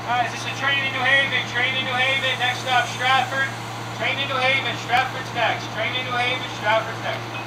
Guys, this is Training New Haven. Training New Haven. Next up, Stratford. Training New Haven. Stratford's next. Training New Haven. Stratford's next.